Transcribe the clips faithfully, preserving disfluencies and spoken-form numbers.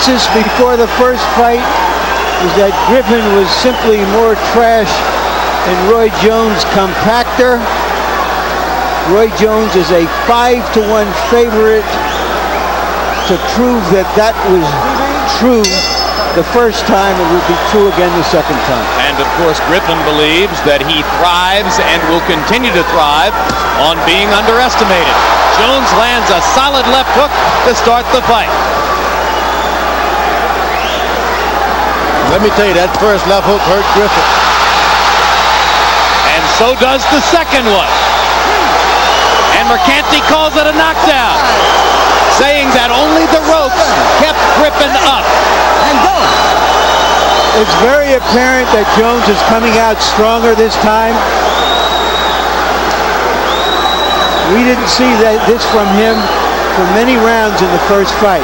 consensus before the first fight was that Griffin was simply more trash than Roy Jones compactor. Roy Jones is a five to one favorite to prove that that was true the first time. It will be true again the second time. And of course, Griffin believes that he thrives and will continue to thrive on being underestimated. Jones lands a solid left hook to start the fight. Let me tell you, that first left hook hurt Griffin. And so does the second one. And Mercanti calls it a knockdown, saying that only the ropes kept Griffin up. And go. It's very apparent that Jones is coming out stronger this time. We didn't see that this from him for many rounds in the first fight.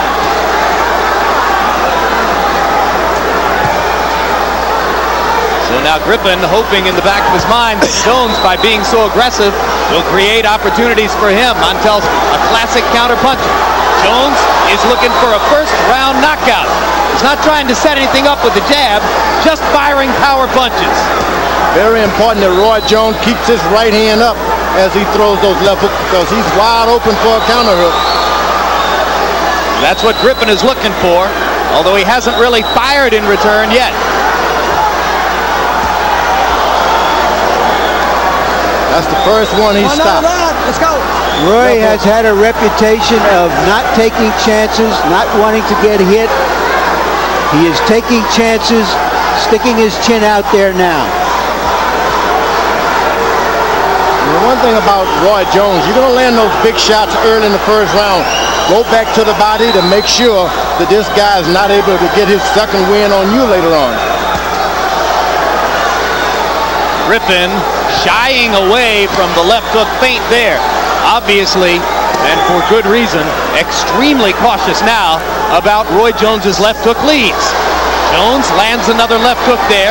So now Griffin hoping in the back of his mind that Jones, by being so aggressive, will create opportunities for him. Montel's a classic counterpuncher. Jones is looking for a first round knockout. He's not trying to set anything up with the jab, just firing power punches. Very important that Roy Jones keeps his right hand up as he throws those left hooks, because he's wide open for a counter hook. That's what Griffin is looking for, although he hasn't really fired in return yet. That's the first one he stopped. Let's go. Roy has had a reputation of not taking chances, not wanting to get hit. He is taking chances, sticking his chin out there now. The one thing about Roy Jones, you're going to land those big shots early in the first round. Go back to the body to make sure that this guy is not able to get his second win on you later on. Griffin shying away from the left hook feint there. Obviously, and for good reason, extremely cautious now about Roy Jones's left hook leads. Jones lands another left hook there.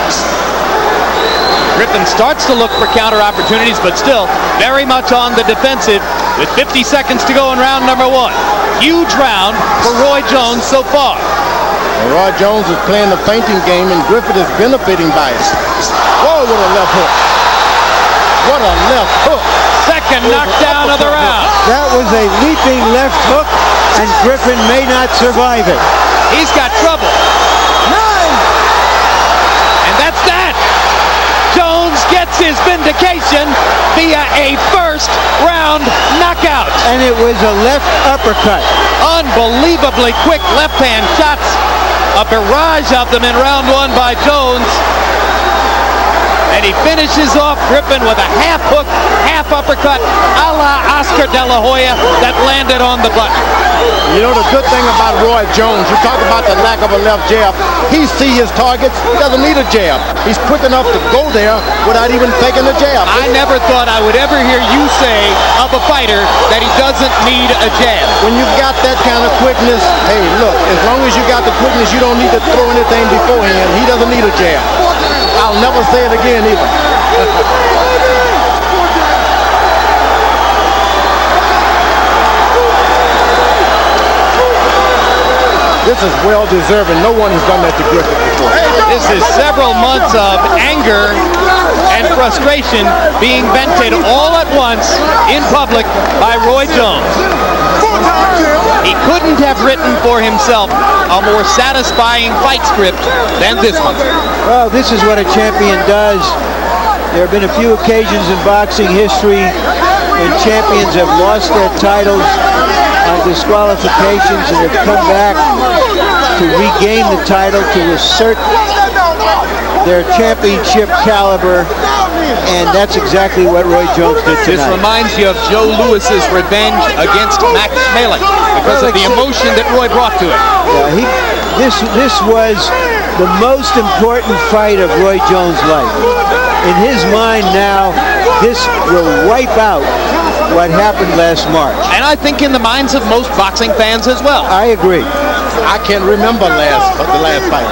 Griffin starts to look for counter opportunities, but still very much on the defensive with fifty seconds to go in round number one. Huge round for Roy Jones so far. Well, Roy Jones is playing the feinting game, and Griffin is benefiting by it. Whoa, what a left hook. What a left hook. Second knockdown of the round. That was a leaping left hook, and Griffin may not survive it. He's got trouble. Nine. And that's that. Jones gets his vindication via a first round knockout. And it was a left uppercut. Unbelievably quick left hand shots. A barrage of them in round one by Jones. And he finishes off Griffin with a half hook, half uppercut, a la Oscar De La Hoya that landed on the button. You know the good thing about Roy Jones, you talk about the lack of a left jab. He sees his targets, he doesn't need a jab. He's quick enough to go there without even taking a jab. I never thought I would ever hear you say of a fighter that he doesn't need a jab. When you've got that kind of quickness, hey, look, as long as you got the quickness, you don't need to throw anything beforehand. He doesn't need a jab. I'll never say it again either. This is well deserving. No one has done that to Griffin before. This is several months of anger and frustration being vented all at once in public by Roy Jones. He couldn't have written for himself a more satisfying fight script than this one. Well, this is what a champion does. There have been a few occasions in boxing history when champions have lost their titles on disqualifications and have come back to regain the title, to assert their championship caliber, and that's exactly what Roy Jones did tonight. This reminds you of Joe Louis's revenge against Max Schmeling because of the emotion that Roy brought to it. Yeah, he, this, this was the most important fight of Roy Jones' life. In his mind now, this will wipe out what happened last March. And I think in the minds of most boxing fans as well. I agree. I can't remember last the last fight.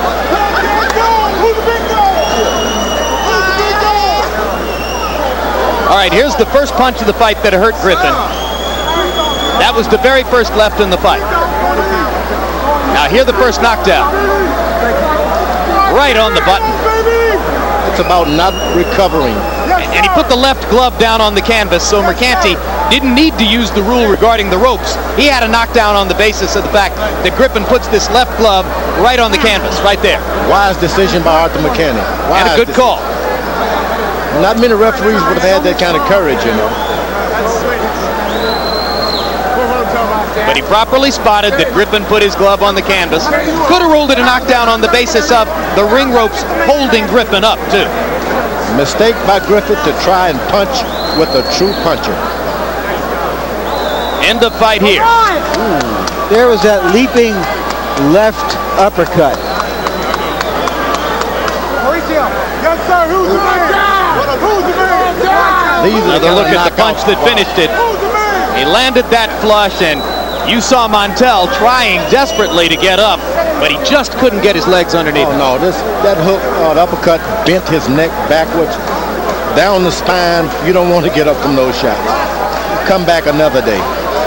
All right, here's the first punch of the fight that hurt Griffin. That was the very first left in the fight. hear the first knockdown. Right on the button. It's about not recovering. And he put the left glove down on the canvas, so Mercanti didn't need to use the rule regarding the ropes. He had a knockdown on the basis of the fact that Griffin puts this left glove right on the canvas, right there. Wise decision by Arthur Mercanti. Wise And a good decision. call. Not many referees would have had that kind of courage, you know. But he properly spotted that Griffin put his glove on the canvas. Could have ruled it a knockdown on the basis of the ring ropes holding Griffin up, too. Mistake by Griffith to try and punch with a true puncher. End of fight here. Ooh. There was that leaping left uppercut. Mauricio, yes sir, who's the man? Who's the man? These are Another the look kind of at the punch knockouts. that finished it. Who's the man? He landed that flush, and you saw Montel trying desperately to get up, but he just couldn't get his legs underneath Oh him. no, this that hook, uh, the uppercut bent his neck backwards, down the spine. You don't want to get up from those shots. Come back another day.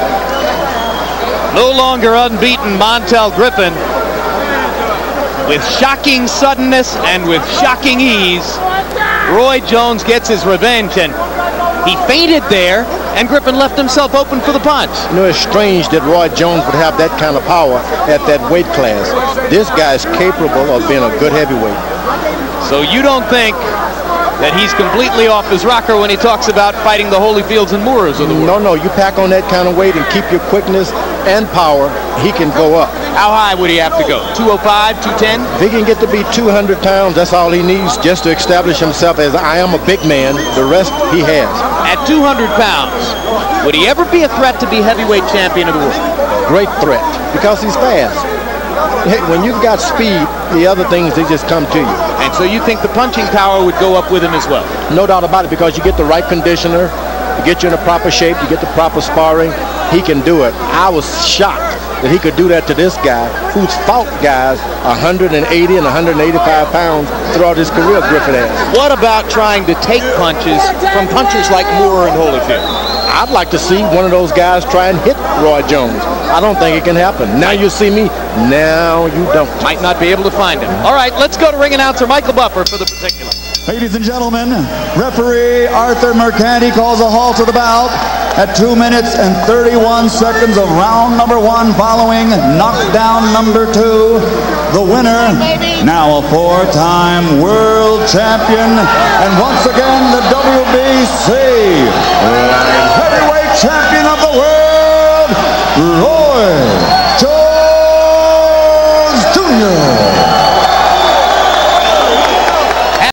No longer unbeaten Montel Griffin, with shocking suddenness and with shocking ease, Roy Jones gets his revenge, and he fainted there, and Griffin left himself open for the punch. You know, it's strange that Roy Jones would have that kind of power at that weight class. This guy's capable of being a good heavyweight. So you don't think that he's completely off his rocker when he talks about fighting the Holyfields and Moores of the world? No, no, you pack on that kind of weight and keep your quickness and power, he can go up. How high would he have to go? two oh five, two ten? If he can get to be two hundred pounds, that's all he needs just to establish himself as I am a big man. The rest he has. At two hundred pounds, would he ever be a threat to be heavyweight champion of the world? Great threat, because he's fast. Hey, when you've got speed, the other things, they just come to you. And so you think the punching power would go up with him as well? No doubt about it, because you get the right conditioner, you get you in a proper shape, you get the proper sparring, he can do it. I was shocked that he could do that to this guy who's fought guys one hundred eighty and one hundred eighty-five pounds throughout his career, Griffin has. What about trying to take punches from punchers like Moore and Holyfield? I'd like to see one of those guys try and hit Roy Jones. I don't think it can happen. Now you see me, now you don't. Might not be able to find him. All right, let's go to ring announcer Michael Buffer for the particular. Ladies and gentlemen, referee Arthur Mercanti calls a halt to the bout at two minutes and thirty-one seconds of round number one following knockdown number two. The winner, now a four-time world champion, and once again the W B C heavyweight champion of the world, Roy Jones Junior